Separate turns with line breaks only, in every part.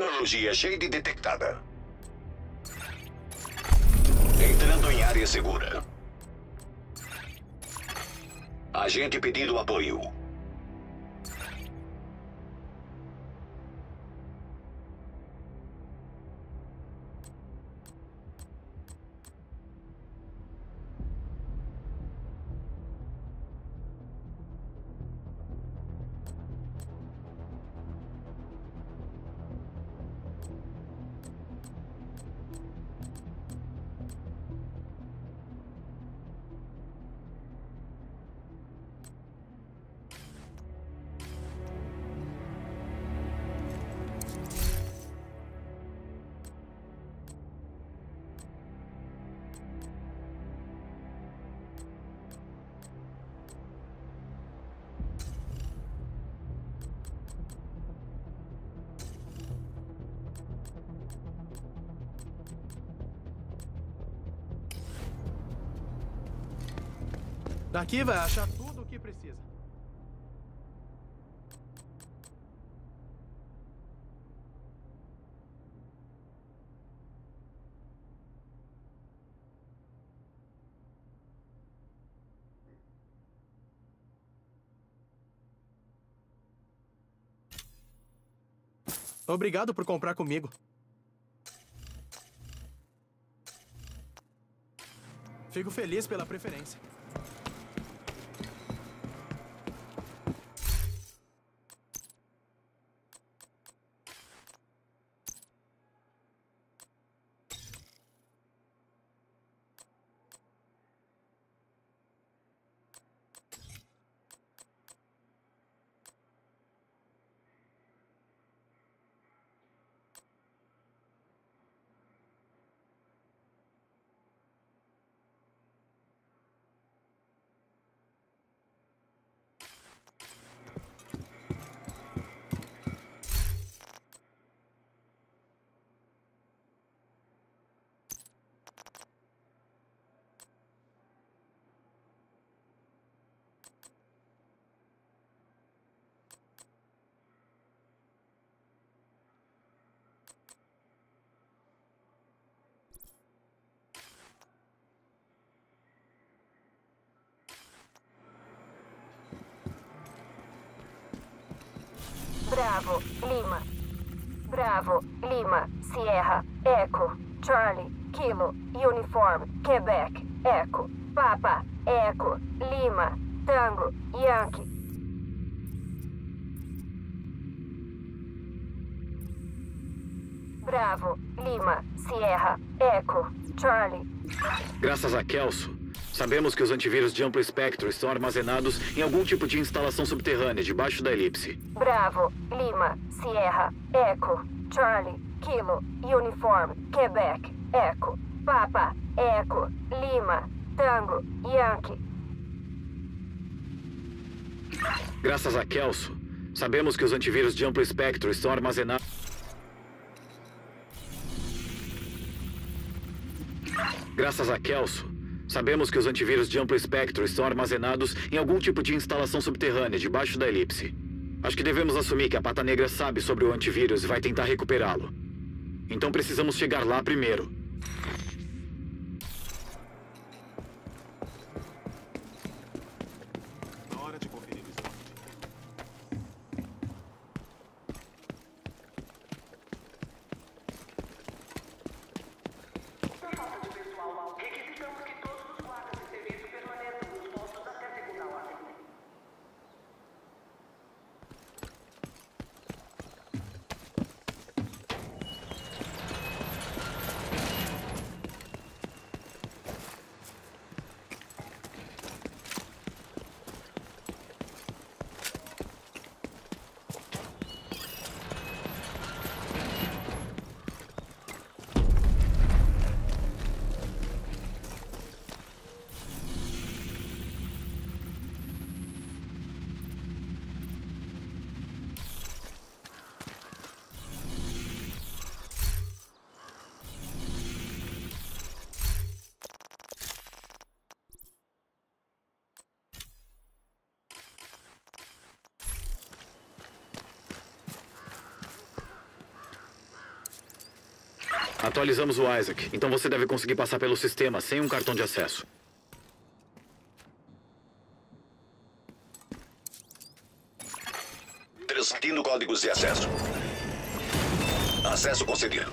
Tecnologia Shade detectada. Entrando em área segura. Agente pedindo apoio.
Daqui vai achar tudo o que precisa. Obrigado por comprar comigo. Fico feliz pela preferência.
Bravo, Lima. Bravo, Lima, Sierra, Echo, Charlie, Kilo, Uniform, Quebec, Echo, Papa, Echo, Lima, Tango, Yankee. Bravo, Lima, Sierra, Echo, Charlie.
Graças a Kelso, sabemos que os antivírus de amplo espectro estão armazenados em algum tipo de instalação subterrânea debaixo da elipse.
Bravo, Lima, Sierra, Echo, Charlie, Kilo, Uniform, Quebec, Echo, Papa, Echo, Lima, Tango, Yankee.
Graças a Kelso, sabemos que os antivírus de amplo espectro estão armazenados... Graças a Kelso, sabemos que os antivírus de amplo espectro estão armazenados em algum tipo de instalação subterrânea debaixo da elipse. Acho que devemos assumir que a Pata Negra sabe sobre o antivírus e vai tentar recuperá-lo. Então precisamos chegar lá primeiro.
Na hora de conferir o estoque.
Por falta de pessoal, requisitamos que todos os guardas de serviço permaneçam nos postos até segunda ordem.
Atualizamos o Isaac, então você deve conseguir passar pelo sistema sem um cartão de acesso.
Transmitindo códigos de acesso. Acesso concedido.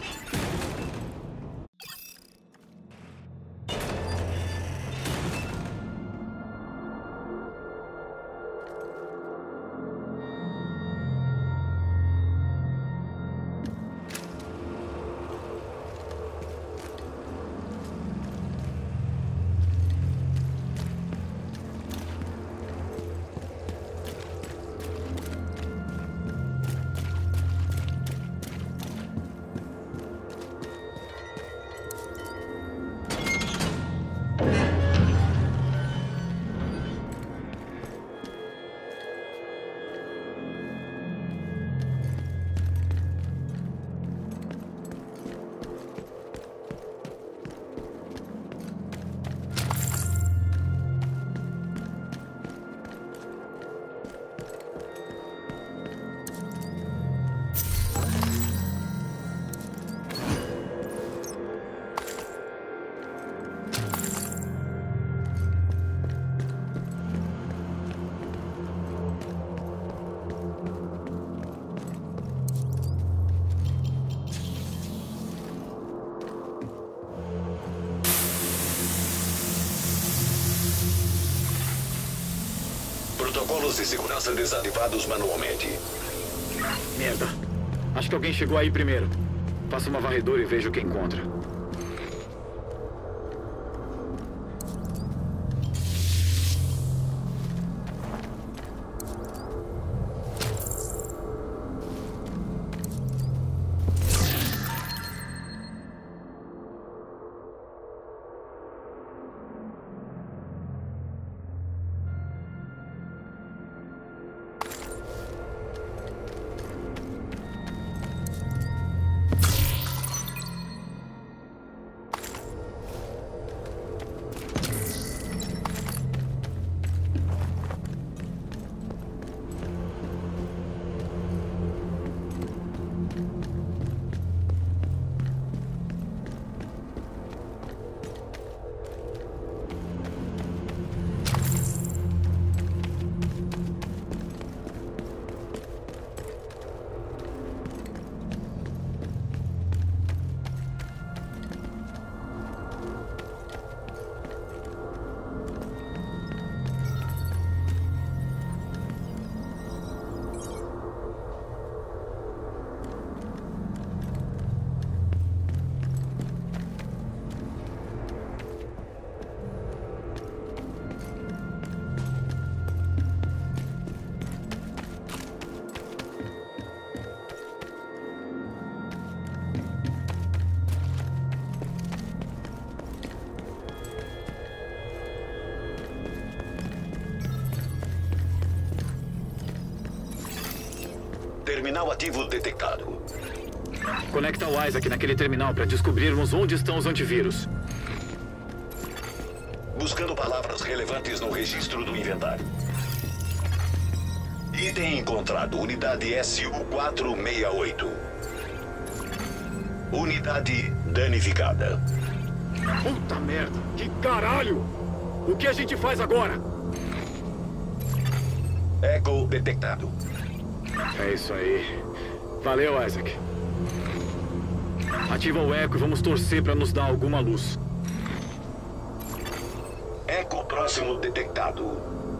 Protocolos de segurança desativados manualmente.
Merda. Acho que alguém chegou aí primeiro. Faça uma varredura e veja o que encontra.
Terminal ativo detectado.
Conecta o Isaac naquele terminal para descobrirmos onde estão os antivírus.
Buscando palavras relevantes no registro do inventário. Item encontrado. Unidade SU-468. Unidade danificada.
Puta merda! Que caralho! O que a gente faz agora?
Echo detectado.
É isso aí. Valeu, Isaac. Ativa o Echo e vamos torcer para nos dar alguma luz.
Echo próximo detectado.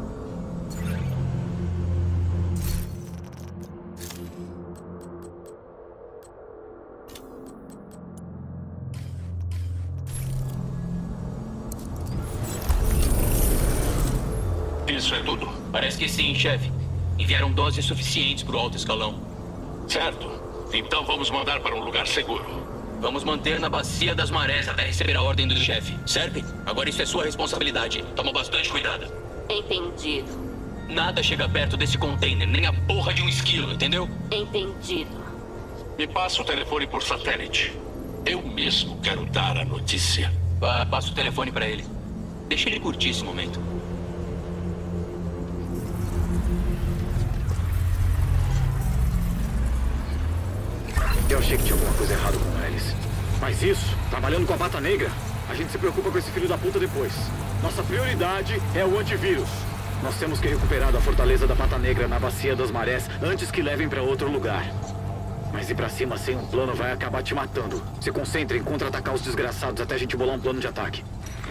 Isso é tudo. Parece que sim, chefe. Enviaram doses suficientes para o alto escalão.
Certo. Então vamos mandar para um lugar seguro.
Vamos manter na bacia das marés até receber a ordem do chefe. Serpe, agora isso é sua responsabilidade. Toma bastante cuidado.
Entendido.
Nada chega perto desse container, nem a porra de um esquilo, entendeu?
Entendido.
Me passa o telefone por satélite. Eu mesmo quero dar a notícia.
Passa o telefone para ele. Deixa ele curtir esse momento.
Eu achei que tinha alguma coisa errada com eles. faz isso? Trabalhando com a Pata Negra? A gente se preocupa com esse filho da puta depois. Nossa prioridade é o antivírus. Nós temos que recuperar a fortaleza da Pata Negra na Bacia das Marés antes que levem pra outro lugar. Mas ir pra cima sem um plano vai acabar te matando. Se concentre em contra-atacar os desgraçados até a gente bolar um plano de ataque.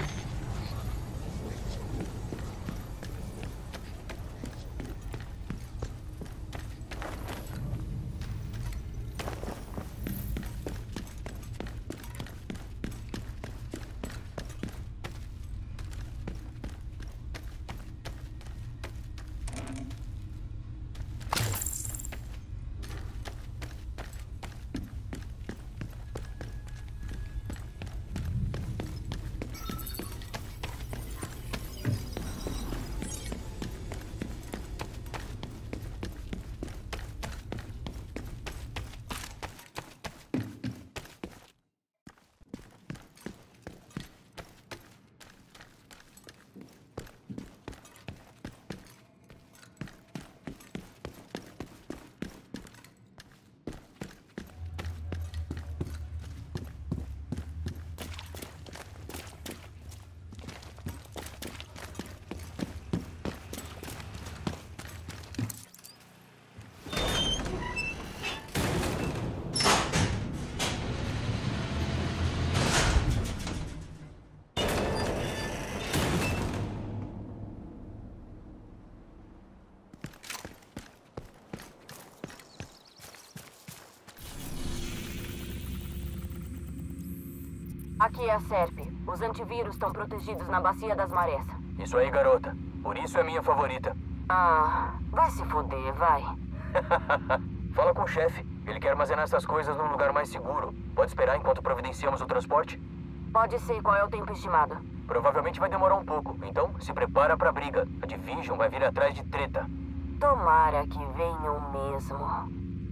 Aqui é a SERP. Os antivírus estão protegidos na Bacia das Marés.
Isso aí, garota. Por isso é minha favorita.
Ah, vai se fuder, vai.
Fala com o chefe. Ele quer armazenar essas coisas num lugar mais seguro. Pode esperar enquanto providenciamos o transporte?
Pode ser. Qual é o tempo estimado?
Provavelmente vai demorar um pouco. Então, se prepara pra briga. A Division vai vir atrás de treta.
Tomara que venham mesmo.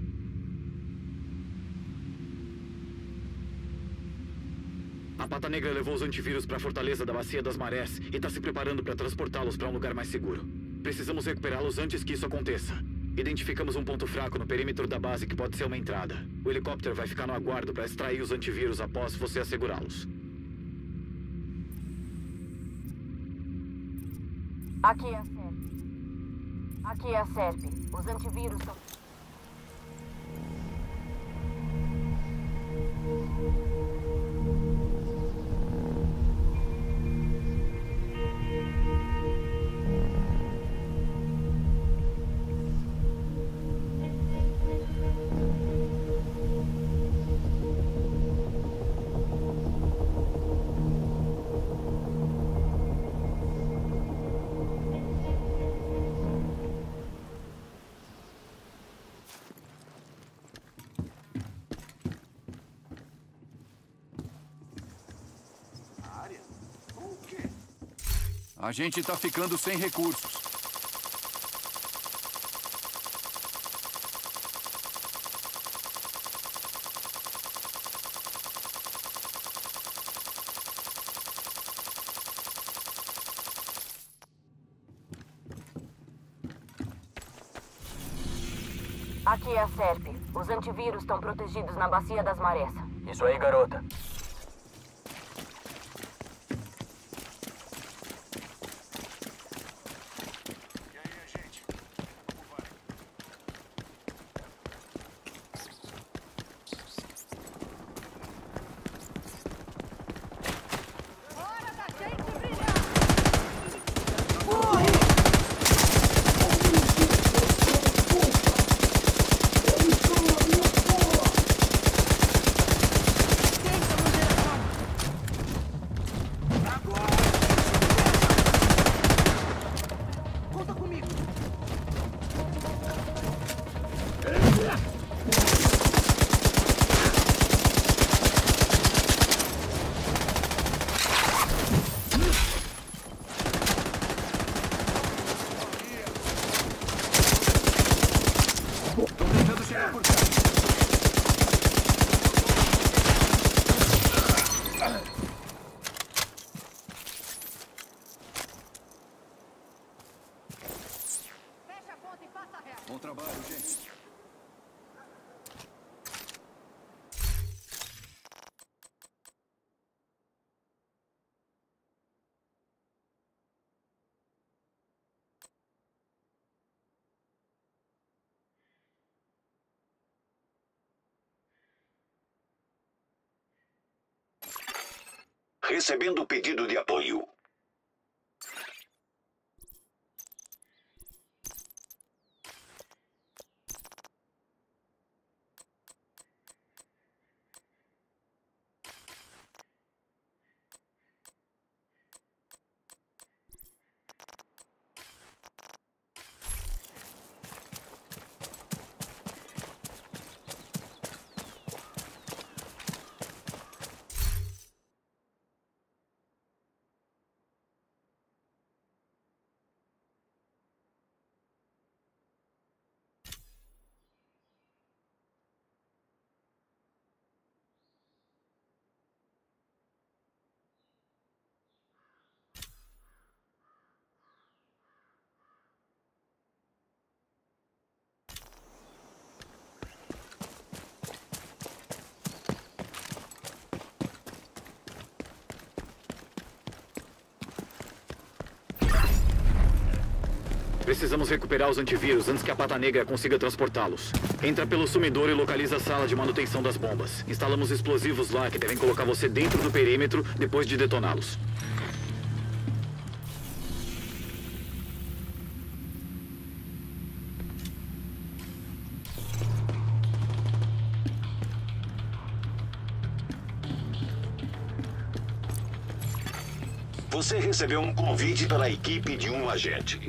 A Pata Negra levou os antivírus para a fortaleza da Bacia das Marés e está se preparando para transportá-los para um lugar mais seguro. Precisamos recuperá-los antes que isso aconteça. Identificamos um ponto fraco no perímetro da base que pode ser uma entrada. O helicóptero vai ficar no aguardo para extrair os antivírus após você assegurá-los.
Aqui é a SERP. Aqui é a SERP. Os antivírus estão...
A gente tá ficando sem recursos.
Aqui é a SERP. Os antivírus estão protegidos na Bacia das Marés.
Isso aí, garota.
Tentamos
Recebendo pedido de apoio.
Precisamos recuperar os antivírus antes que a Pata Negra consiga transportá-los. Entra pelo sumidor e localiza a sala de manutenção das bombas. Instalamos explosivos lá que devem colocar você dentro do perímetro depois de detoná-los.
Você recebeu um convite para a equipe de um agente.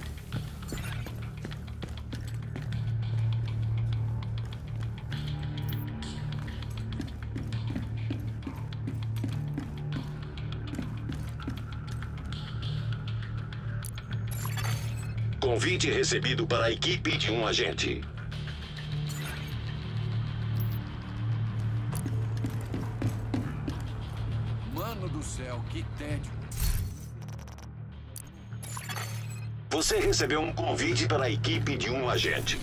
Convite recebido para a equipe de um agente.
Mano do céu, que tédio.
Você recebeu um convite para a equipe de um agente.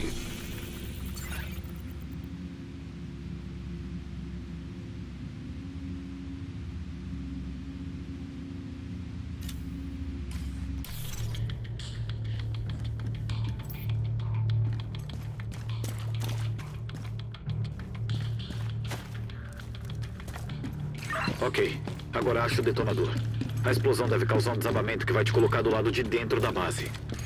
Ok, agora acho o detonador. A explosão deve causar um desabamento que vai te colocar do lado de dentro da base.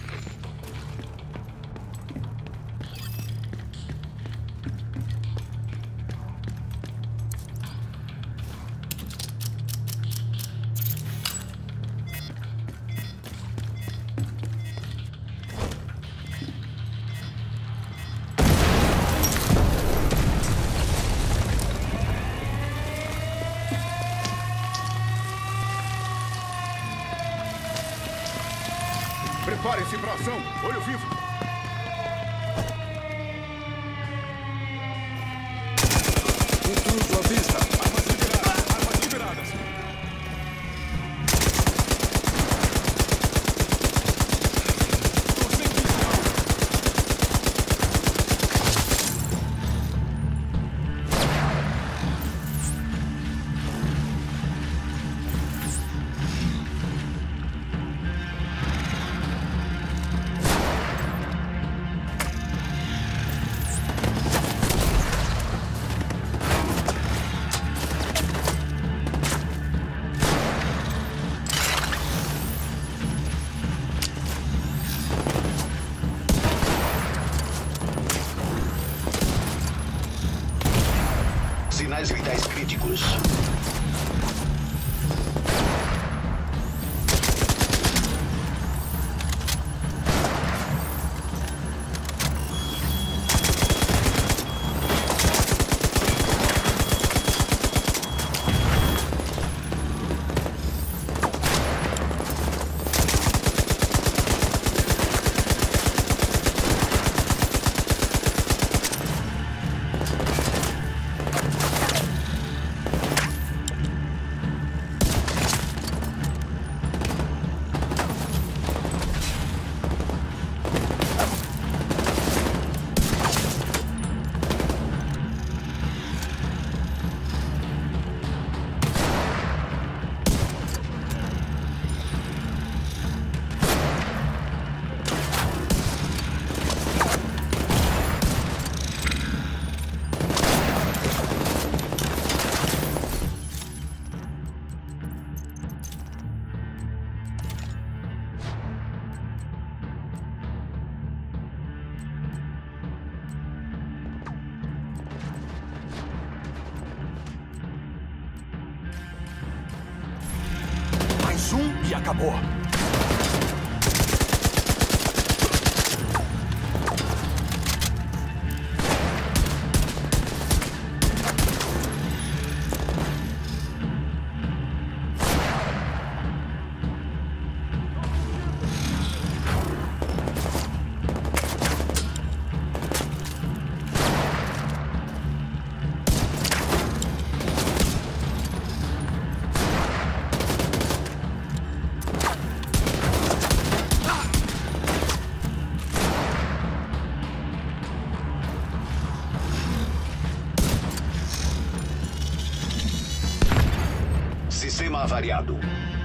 Preparem-se para ação! Olho vivo!
Intruso à vista!
Armas liberadas! Armas liberadas! Estou sem visão! Mais um e acabou.
Sistema avariado.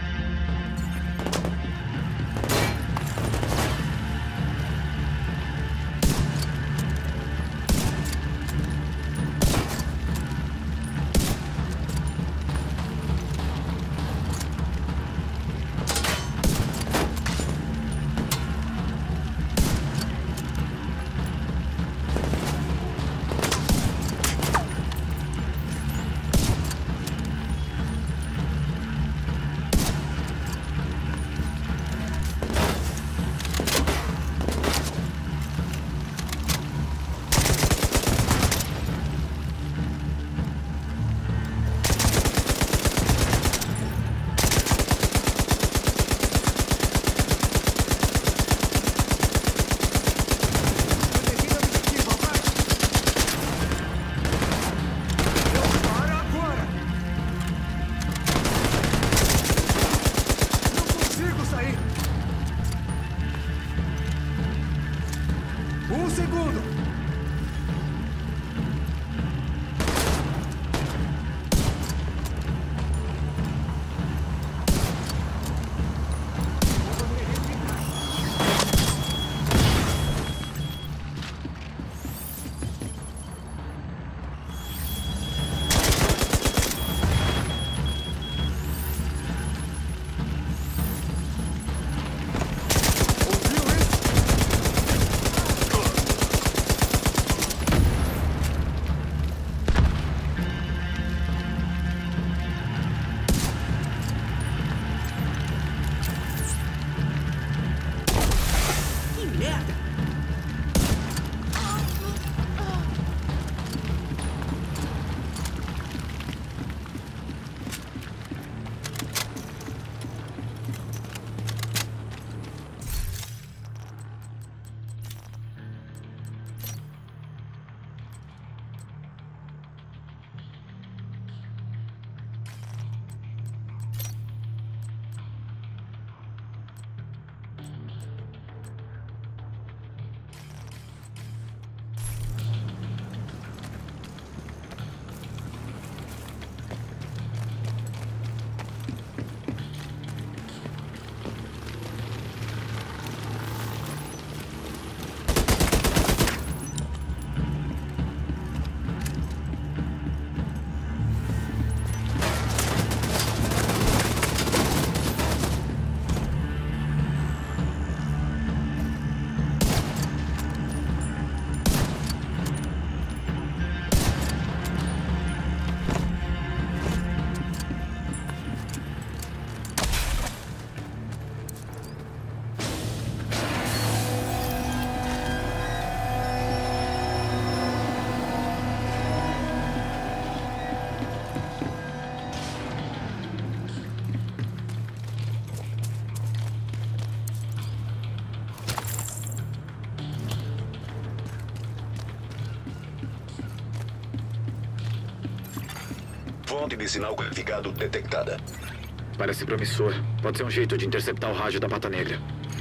Fonte de sinal codificado detectada.
Parece promissor. Pode ser um jeito de interceptar o rádio da Pata Negra.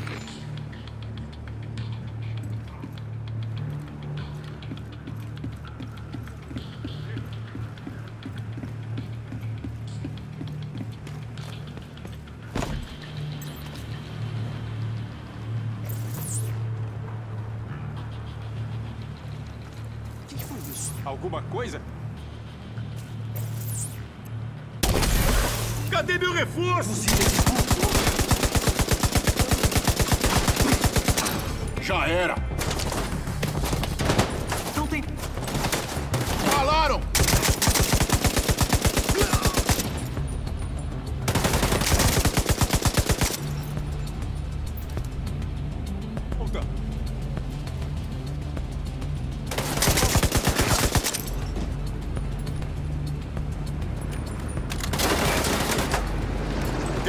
O que foi isso? Alguma coisa? Cadê meu reforço? Já era. Não tem... Falaram!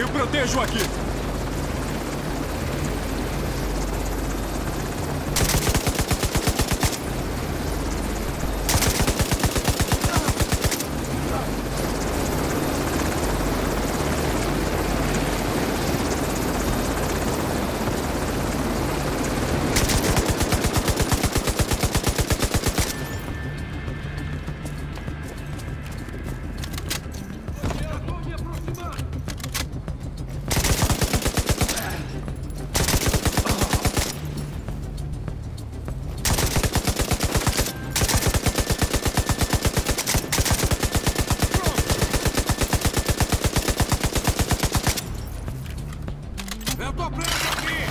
Eu protejo aqui.
Eu tô preso aqui!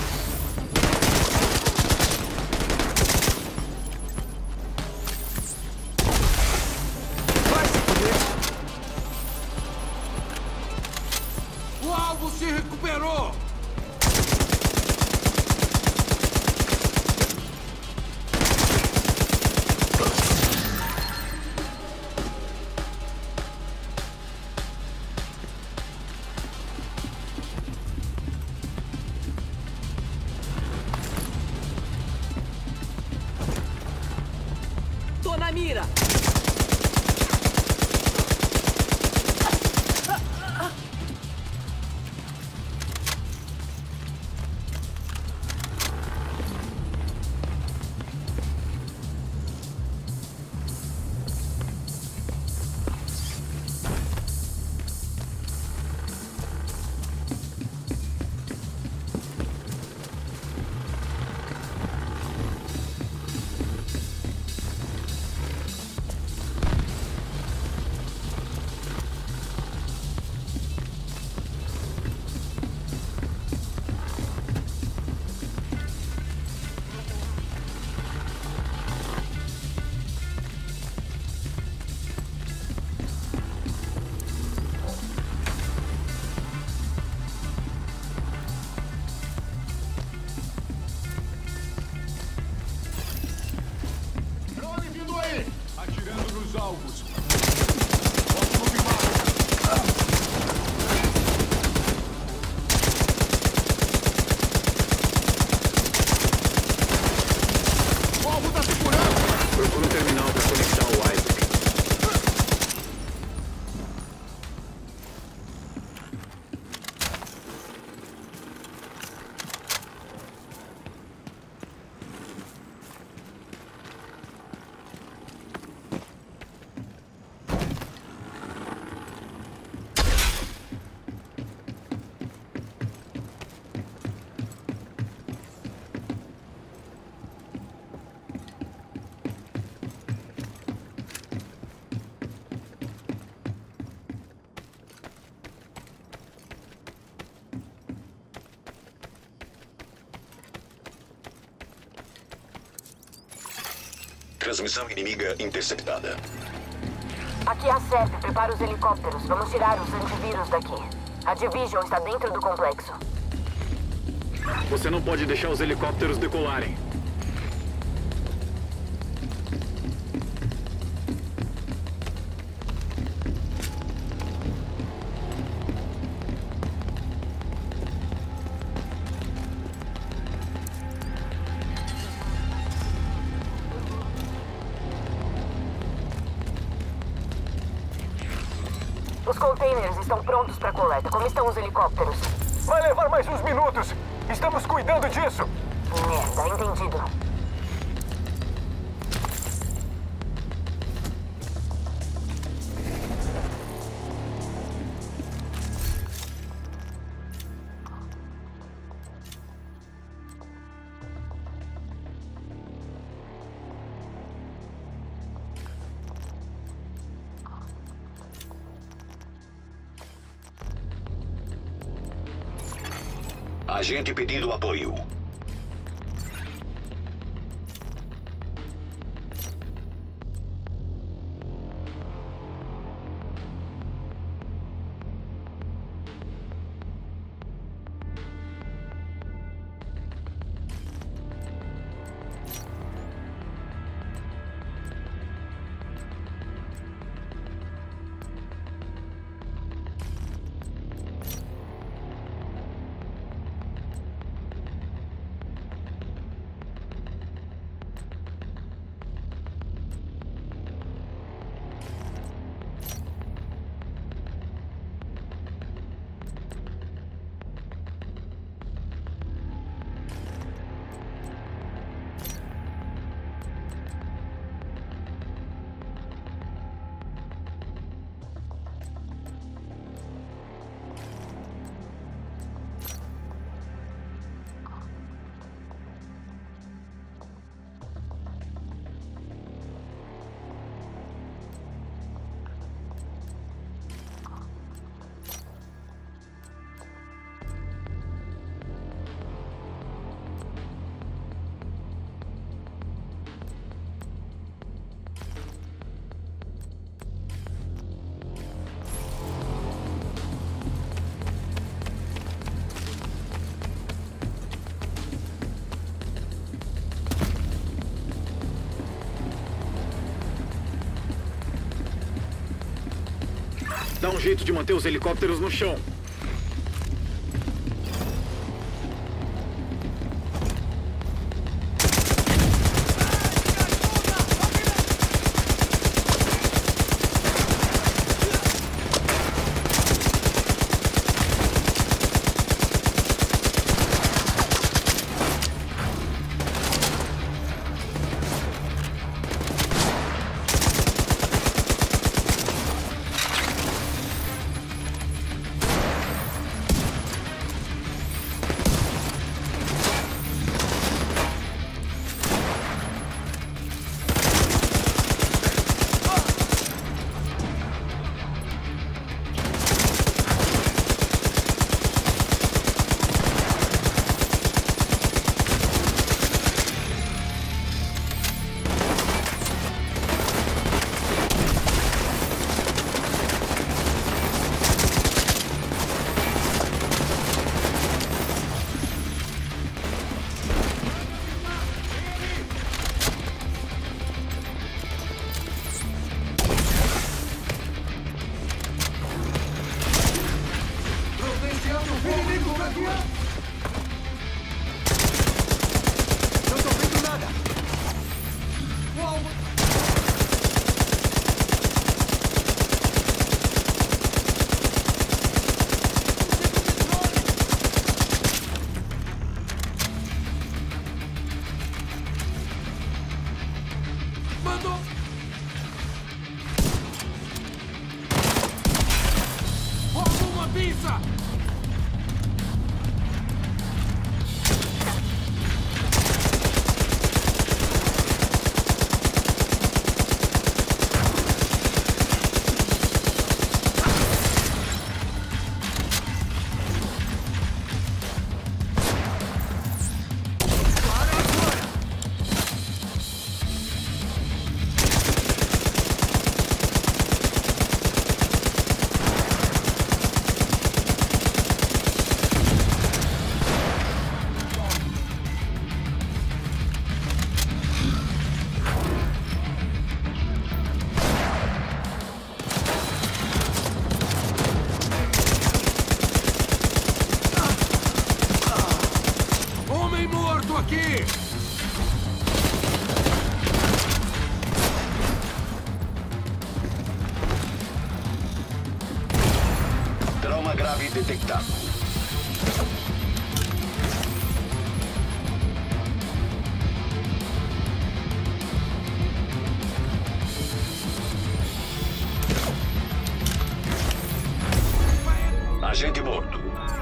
Vai se fuder.
O alvo se recuperou!
Tô na mira!
Drone vindo aí! Atirando nos alvos. Posso confirmar. O alvo tá segurando!
Procura um terminal para conectar o Isaac.
Transmissão inimiga interceptada.
Aqui é a SERP. Prepara os helicópteros. Vamos tirar os antivírus daqui. A Division está dentro do complexo.
Você não pode deixar os helicópteros decolarem.
Os containers estão prontos para coleta. Como estão os helicópteros?
Vai levar mais uns minutos. Estamos cuidando disso.
Merda, entendido.
Agente pedindo apoio.
jeito de manter os helicópteros no chão.
Trauma grave detectado. Agente morto.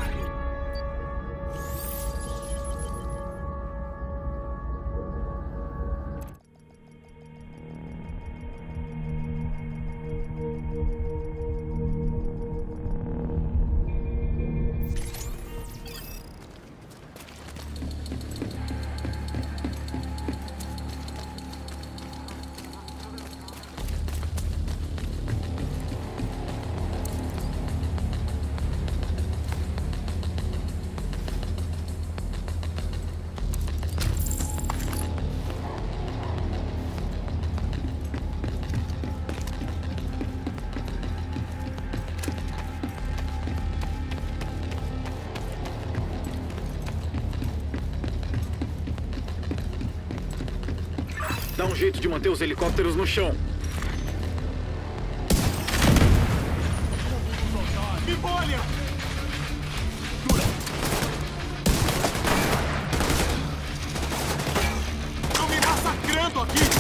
Dá um jeito de manter os helicópteros no chão.
Me bolha! Estão me massacrando aqui!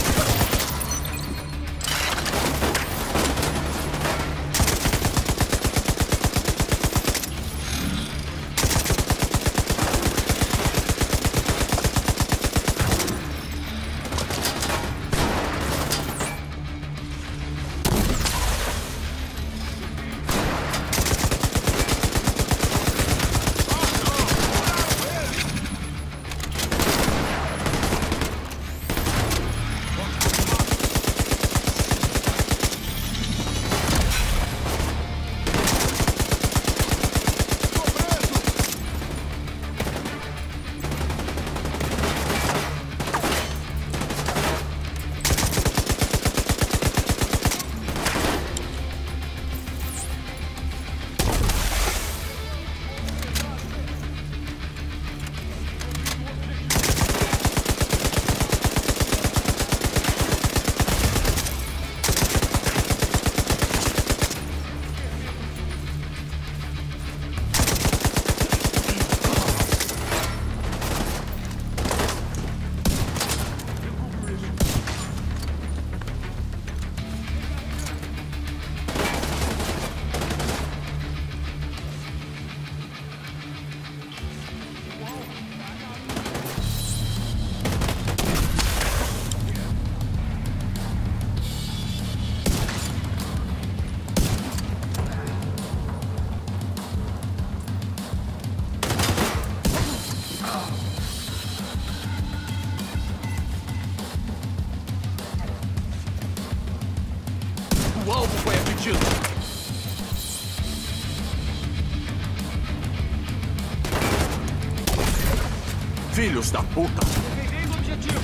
Filhos da puta!
Peguei o objetivo.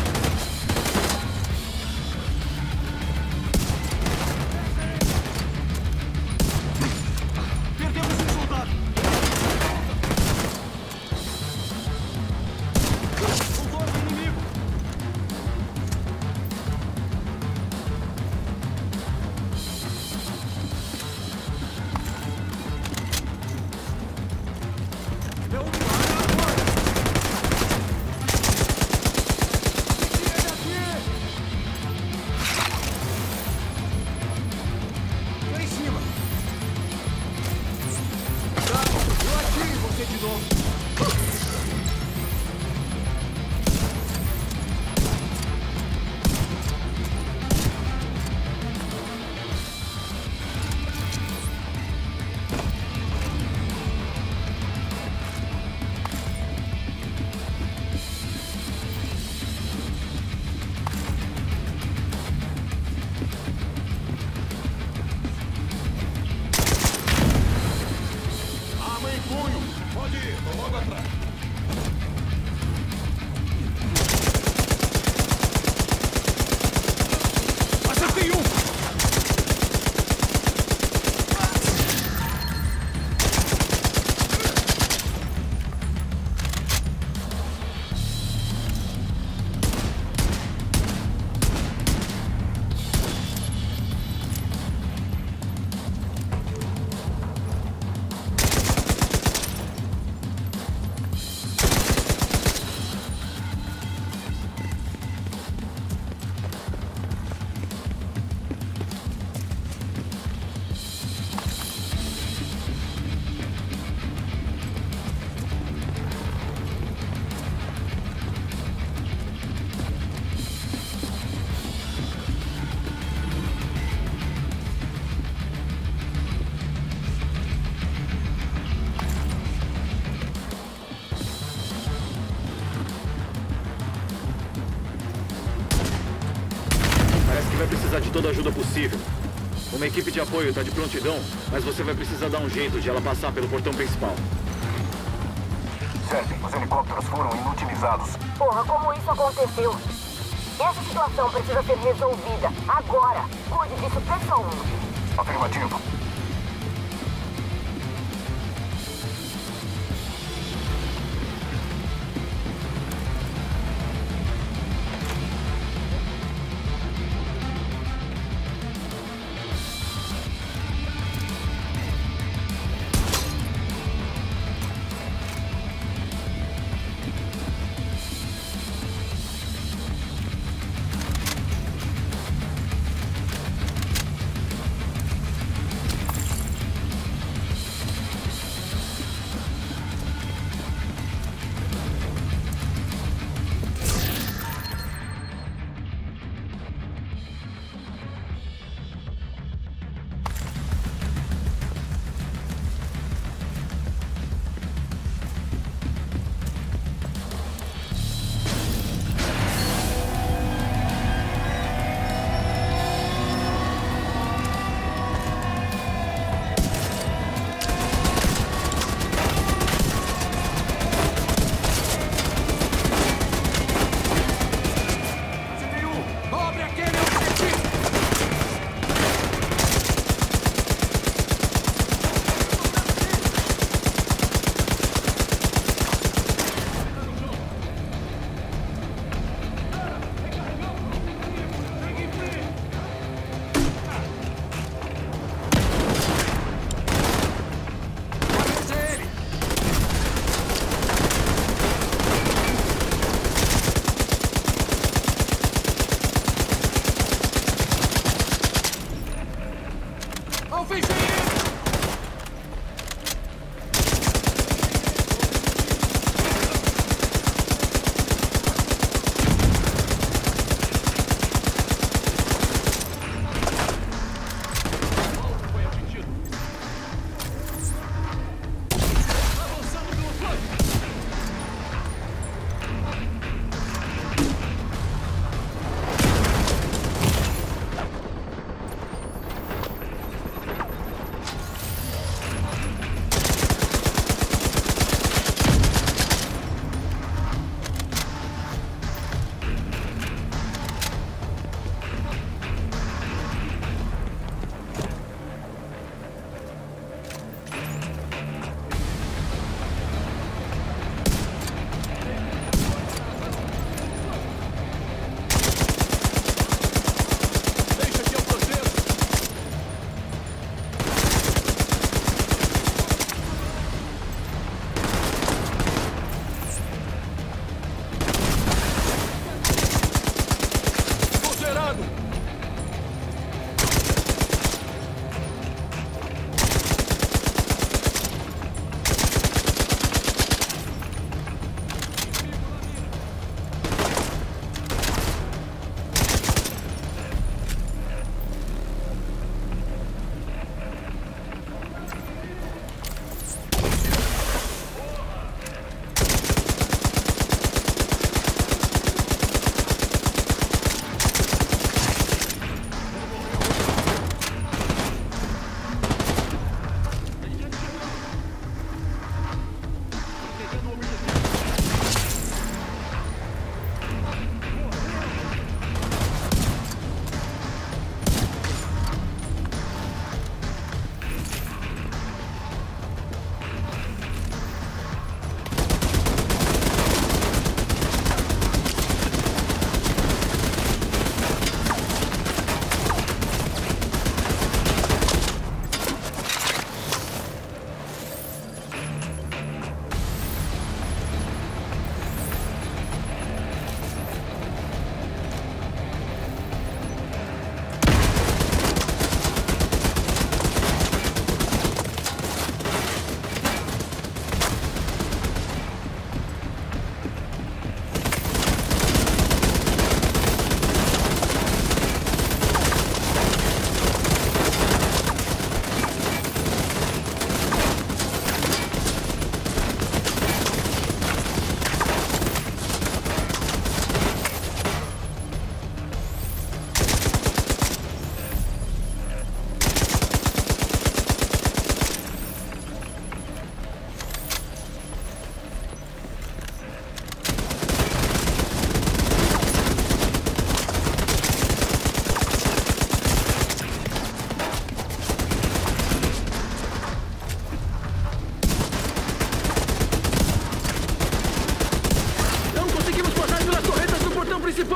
Perdemos um soldado. Motor do inimigo. Tô em cima. Eu atiro em você de novo.
Arma em punho! Pode ir, tô logo atrás.
Acertei um.
Parece que vai precisar de toda a ajuda possível. Uma equipe de apoio está de prontidão, mas você vai precisar dar um jeito de ela passar pelo portão principal.
Serve, os helicópteros foram inutilizados.
Porra, como isso aconteceu? Essa situação precisa ser resolvida. Agora. Cuide disso pessoalmente.
Afirmativo.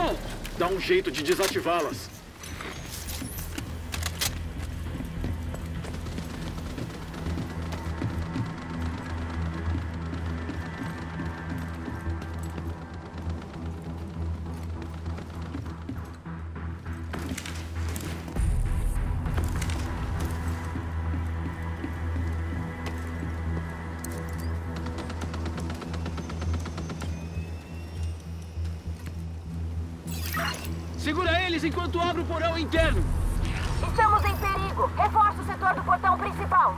principal!
Dá um jeito de desativá-las.
Segura eles enquanto abro o porão interno!
Estamos em perigo! Reforça o setor do portão principal!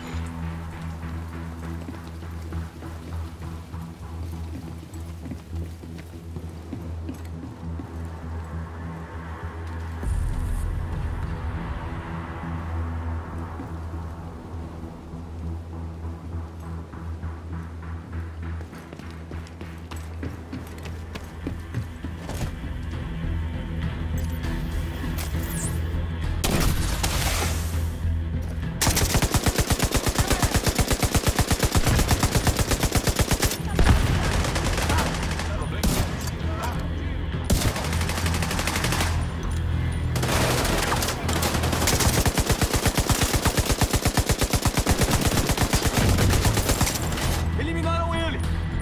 Eliminaram ele!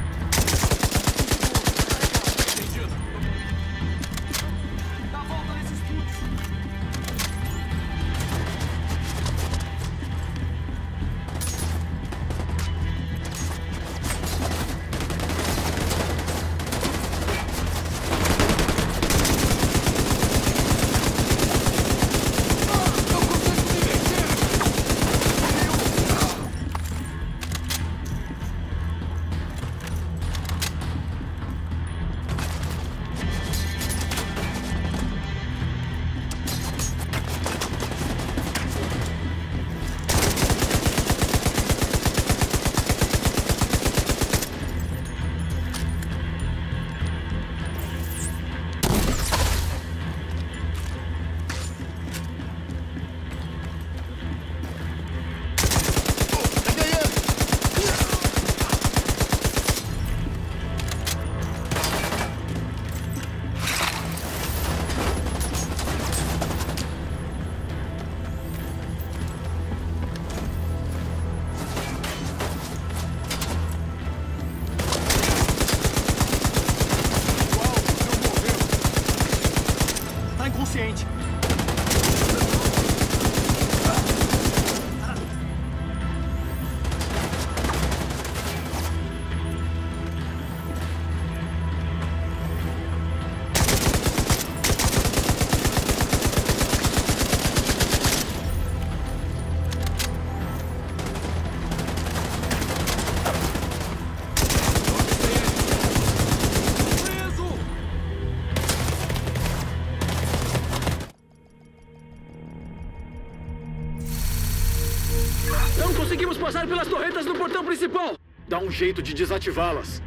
Dá a volta nesses tubos! Tá inconsciente.
Não conseguimos passar pelas torretas do portão principal!
Dá um jeito de desativá-las.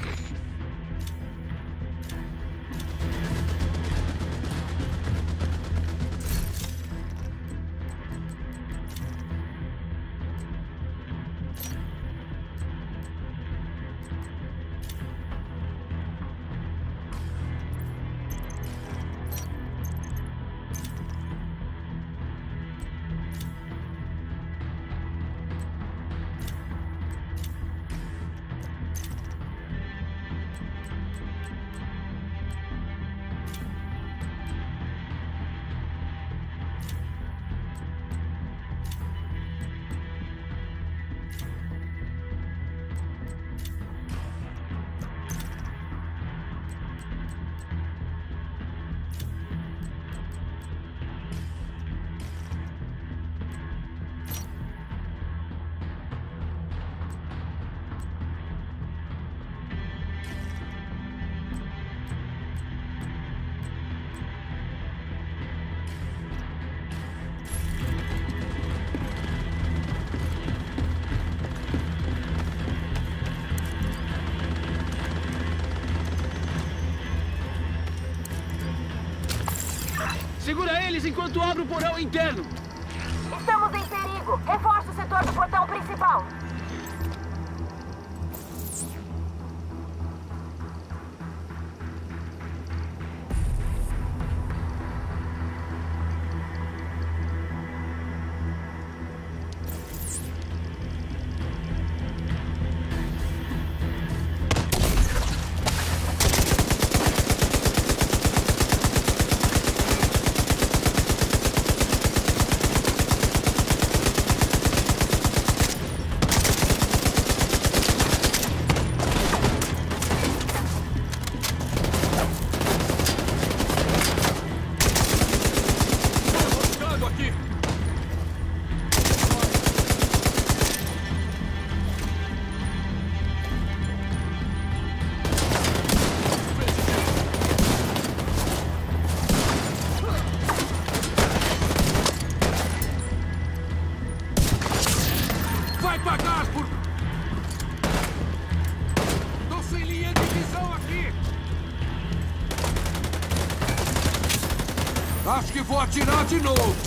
Segura eles enquanto abro o porão interno!
Estamos em perigo! Reforça o setor do portão principal!
vai pagar por... Tô sem linha de visão aqui! Acho que vou atirar de novo!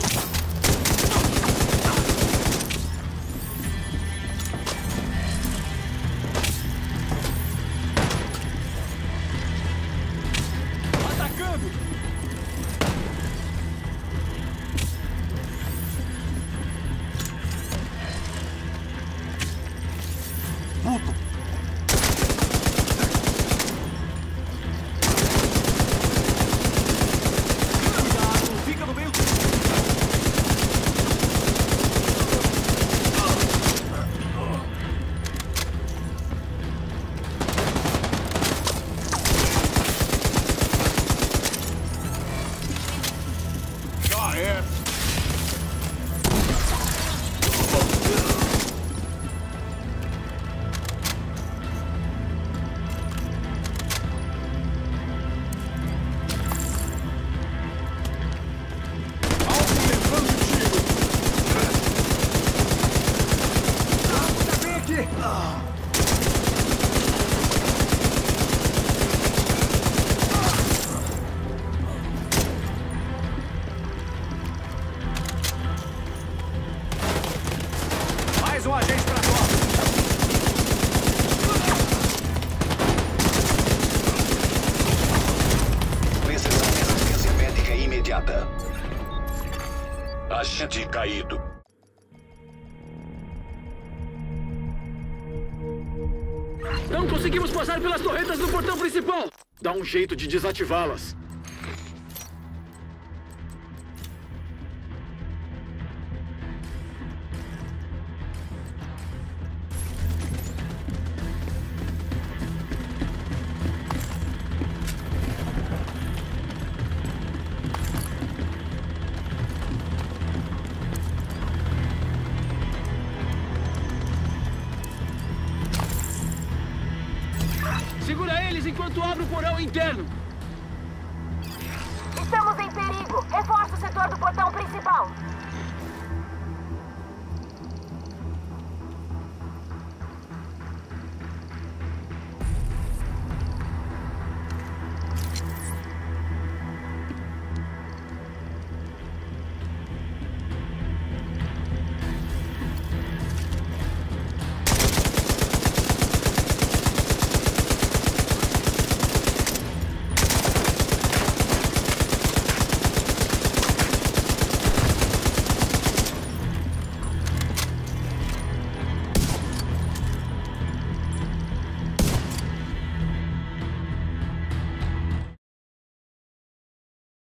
Agente caído.
Não conseguimos passar pelas torretas do portão principal!
Dá um jeito de desativá-las.
Segura eles enquanto abre o porão interno!
Estamos em perigo! Reforça o setor do portão principal!